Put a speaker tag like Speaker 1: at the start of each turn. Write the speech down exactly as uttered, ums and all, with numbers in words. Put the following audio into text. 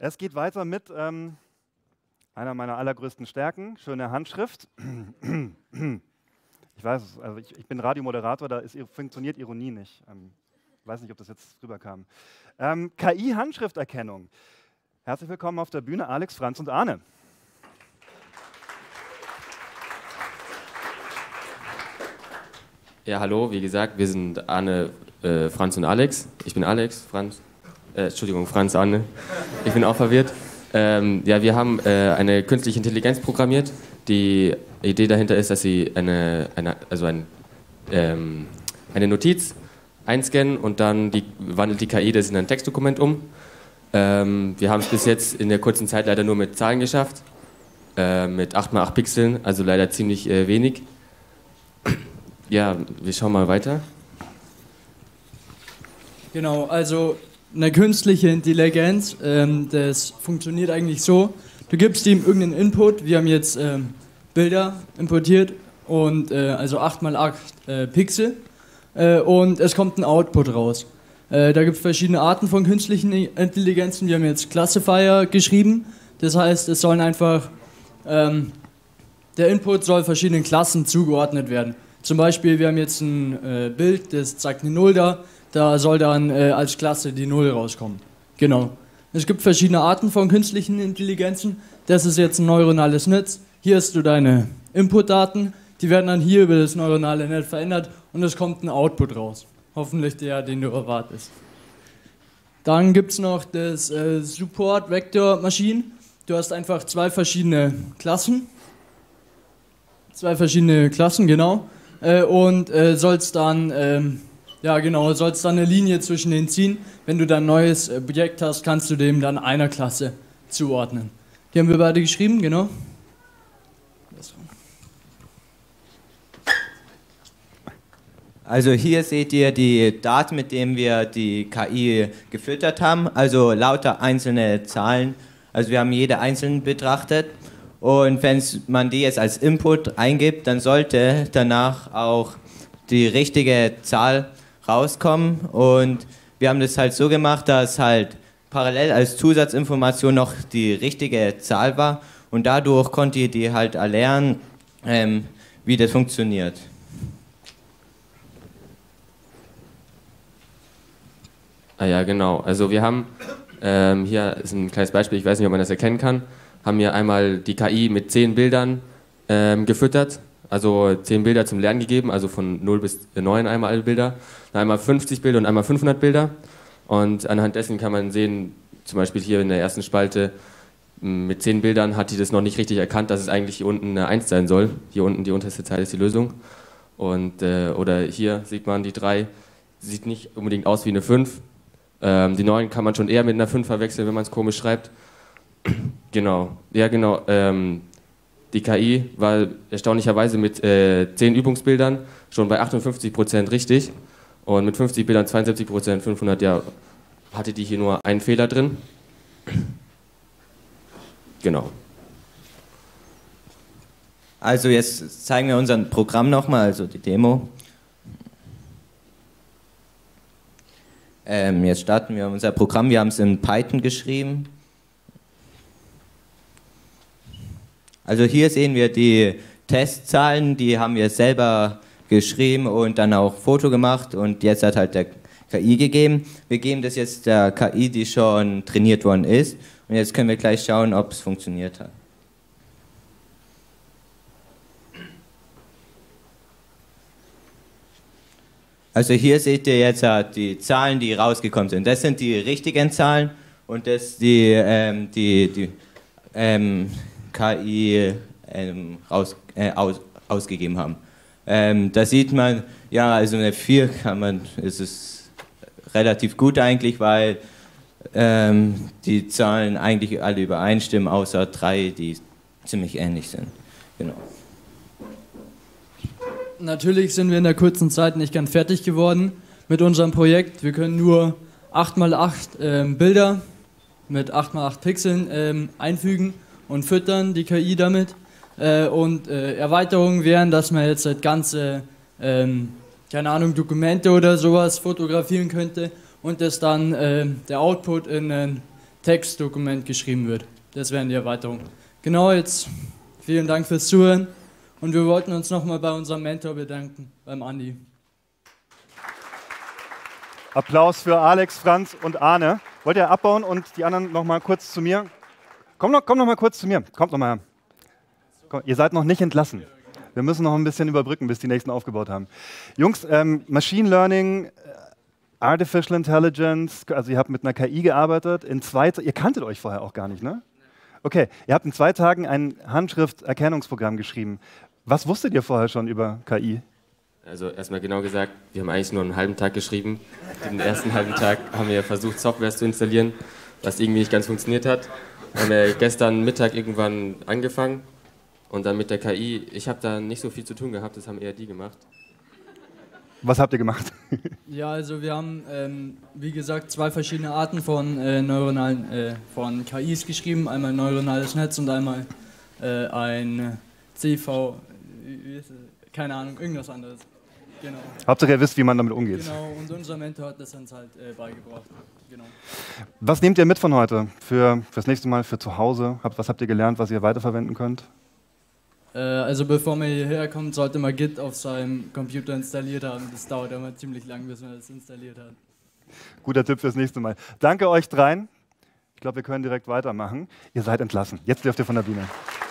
Speaker 1: Es geht weiter mit ähm, einer meiner allergrößten Stärken, schöne Handschrift. Ich weiß, also ich, ich bin Radiomoderator, da ist, funktioniert Ironie nicht. Ähm, ich weiß nicht, ob das jetzt rüberkam. Ähm, K I-Handschrifterkennung. Herzlich willkommen auf der Bühne, Alex, Franz und Arne.
Speaker 2: Ja, hallo, wie gesagt, wir sind Arne, äh, Franz und Alex. Ich bin Alex, Franz, äh, Entschuldigung, Franz, Arne. Ich bin auch verwirrt. Ähm, ja, wir haben äh, eine künstliche Intelligenz programmiert. Die Idee dahinter ist, dass sie eine, eine, also ein, ähm, eine Notiz einscannen und dann die, wandelt die K I das in ein Textdokument um. Ähm, wir haben es bis jetzt in der kurzen Zeit leider nur mit Zahlen geschafft, äh, mit acht mal acht Pixeln, also leider ziemlich äh, wenig. Ja, wir schauen mal weiter.
Speaker 3: Genau, also eine künstliche Intelligenz, ähm, das funktioniert eigentlich so, du gibst ihm irgendeinen Input, wir haben jetzt ähm, Bilder importiert, und äh, also acht mal acht äh, Pixel, äh, und es kommt ein Output raus. Äh, da gibt es verschiedene Arten von künstlichen Intelligenzen, wir haben jetzt Classifier geschrieben, das heißt, es sollen einfach, ähm, der Input soll verschiedenen Klassen zugeordnet werden. Zum Beispiel, wir haben jetzt ein äh, Bild, das zeigt eine Null da, da soll dann äh, als Klasse die Null rauskommen. Genau. Es gibt verschiedene Arten von künstlichen Intelligenzen. Das ist jetzt ein neuronales Netz. Hier hast du deine Inputdaten, die werden dann hier über das neuronale Netz verändert und es kommt ein Output raus. Hoffentlich der, den du erwartest. Dann gibt es noch das äh, Support Vector Machine. Du hast einfach zwei verschiedene Klassen. Zwei verschiedene Klassen, genau. Äh, und äh, sollst dann, ähm, ja genau, sollst dann eine Linie zwischen denen ziehen. Wenn du dann ein neues äh, Objekt hast, kannst du dem dann einer Klasse zuordnen. Die haben wir beide geschrieben, genau.
Speaker 4: Also hier seht ihr die Daten, mit denen wir die K I gefüttert haben, also lauter einzelne Zahlen. Also wir haben jede einzeln betrachtet. Und wenn man die jetzt als Input eingibt, dann sollte danach auch die richtige Zahl rauskommen. Und wir haben das halt so gemacht, dass halt parallel als Zusatzinformation noch die richtige Zahl war. Und dadurch konnte ihr die halt erlernen, ähm, wie das funktioniert.
Speaker 2: Ah ja, genau. Also wir haben, ähm, hier ist ein kleines Beispiel, ich weiß nicht, ob man das erkennen kann, haben wir einmal die K I mit zehn Bildern ähm, gefüttert, also zehn Bilder zum Lernen gegeben, also von null bis neun einmal alle Bilder, dann einmal fünfzig Bilder und einmal fünfhundert Bilder. Und anhand dessen kann man sehen, zum Beispiel hier in der ersten Spalte, mit zehn Bildern hat die das noch nicht richtig erkannt, dass es eigentlich hier unten eine eins sein soll. Hier unten, die unterste Zeile ist die Lösung. Und, äh, oder hier sieht man die drei, sieht nicht unbedingt aus wie eine fünf. Ähm, die neun kann man schon eher mit einer fünf verwechseln, wenn man es komisch schreibt. Genau, ja genau. Ähm, die K I war erstaunlicherweise mit äh, zehn Übungsbildern schon bei achtundfünfzig Prozent richtig und mit fünfzig Bildern zweiundsiebzig Prozent, fünfhundert, ja, hatte die hier nur einen Fehler drin. Genau.
Speaker 4: Also jetzt zeigen wir unser Programm nochmal, also die Demo. Ähm, jetzt starten wir unser Programm, wir haben es in Python geschrieben. Also hier sehen wir die Testzahlen, die haben wir selber geschrieben und dann auch Foto gemacht und jetzt hat halt der K I gegeben. Wir geben das jetzt der K I, die schon trainiert worden ist und jetzt können wir gleich schauen, ob es funktioniert hat. Also hier seht ihr jetzt die Zahlen, die rausgekommen sind. Das sind die richtigen Zahlen und das die, ähm, die, die ähm, K I ähm, raus, äh, aus, ausgegeben haben. Ähm, da sieht man, ja, also eine vier kann man, ist es relativ gut eigentlich, weil ähm, die Zahlen eigentlich alle übereinstimmen, außer drei, die ziemlich ähnlich sind. Genau.
Speaker 3: Natürlich sind wir in der kurzen Zeit nicht ganz fertig geworden mit unserem Projekt. Wir können nur acht mal acht ähm, Bilder mit acht mal acht Pixeln ähm, einfügen und füttern die K I damit. Äh, und äh, Erweiterungen wären, dass man jetzt halt ganze, ähm, keine Ahnung, Dokumente oder sowas fotografieren könnte und das dann äh, der Output in ein Textdokument geschrieben wird. Das wären die Erweiterungen. Genau, jetzt vielen Dank fürs Zuhören und wir wollten uns nochmal bei unserem Mentor bedanken, beim Andi.
Speaker 1: Applaus für Alex, Franz und Arne. Wollt ihr abbauen und die anderen noch mal kurz zu mir? Komm noch, komm noch mal kurz zu mir. Kommt noch mal her. Komm, ihr seid noch nicht entlassen. Wir müssen noch ein bisschen überbrücken, bis die Nächsten aufgebaut haben. Jungs, ähm, Machine Learning, Artificial Intelligence, also ihr habt mit einer K I gearbeitet. In zwei, ihr kanntet euch vorher auch gar nicht, ne? Okay, ihr habt in zwei Tagen ein Handschrifterkennungsprogramm geschrieben. Was wusstet ihr vorher schon über K I?
Speaker 2: Also erstmal genau gesagt, wir haben eigentlich nur einen halben Tag geschrieben. Den ersten halben Tag haben wir versucht, Software zu installieren, was irgendwie nicht ganz funktioniert hat. Haben wir gestern Mittag irgendwann angefangen und dann mit der K I, ich habe da nicht so viel zu tun gehabt, das haben eher die gemacht.
Speaker 1: Was habt ihr gemacht?
Speaker 3: Ja, also wir haben, ähm, wie gesagt, zwei verschiedene Arten von äh, neuronalen, äh, von K Is geschrieben. Einmal ein neuronales Netz und einmal äh, ein C V, wie ist es? Keine Ahnung, irgendwas anderes. Genau.
Speaker 1: Hauptsache ihr wisst, wie man damit umgeht.
Speaker 3: Genau, und unser Mentor hat das uns halt äh, beigebracht. Genau.
Speaker 1: Was nehmt ihr mit von heute für das nächste Mal, für zu Hause? Was habt ihr gelernt, was ihr weiterverwenden könnt?
Speaker 3: Äh, also bevor man hierher kommt, sollte man Git auf seinem Computer installiert haben. Das dauert immer ziemlich lang, bis man das installiert hat.
Speaker 1: Guter Tipp fürs nächste Mal. Danke euch dreien. Ich glaube, wir können direkt weitermachen. Ihr seid entlassen. Jetzt dürft ihr von der Bühne.